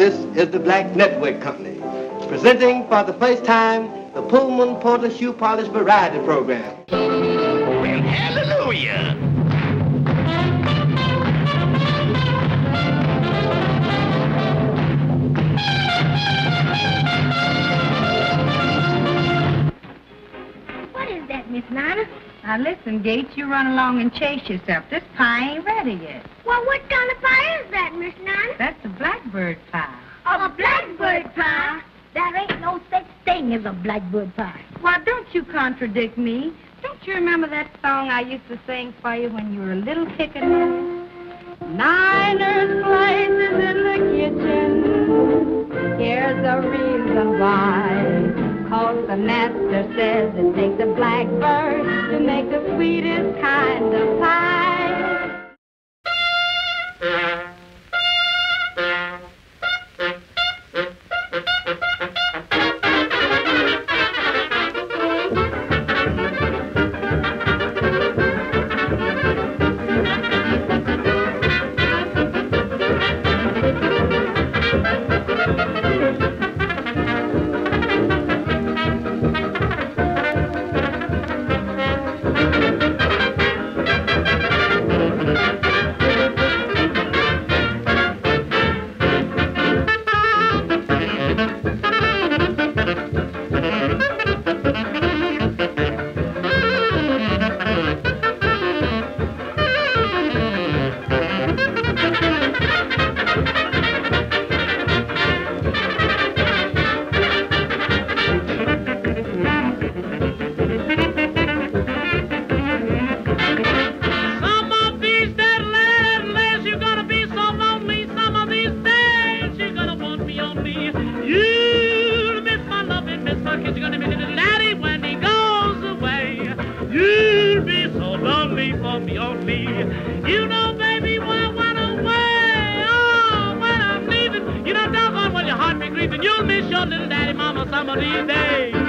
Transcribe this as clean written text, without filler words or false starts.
This is the Black Network Company, presenting for the first time the Pullman Porter Shoe Polish Variety Program. Well, hallelujah! What is that, Miss Nina? Now listen, Gates, you run along and chase yourself. This pie ain't ready yet. Well, what kind of pie is that, Miss Nina? That's a blackbird pie. A blackbird pie? There ain't no such thing as a blackbird pie. Why, don't you contradict me. Don't you remember that song I used to sing for you when you were a little pickaninny? Niner's place is in the kitchen. Here's the reason why. 'Cause the master says it takes a blackbird to make the sweetest kind of pie. You'll miss your little daddy, mama, some of these days.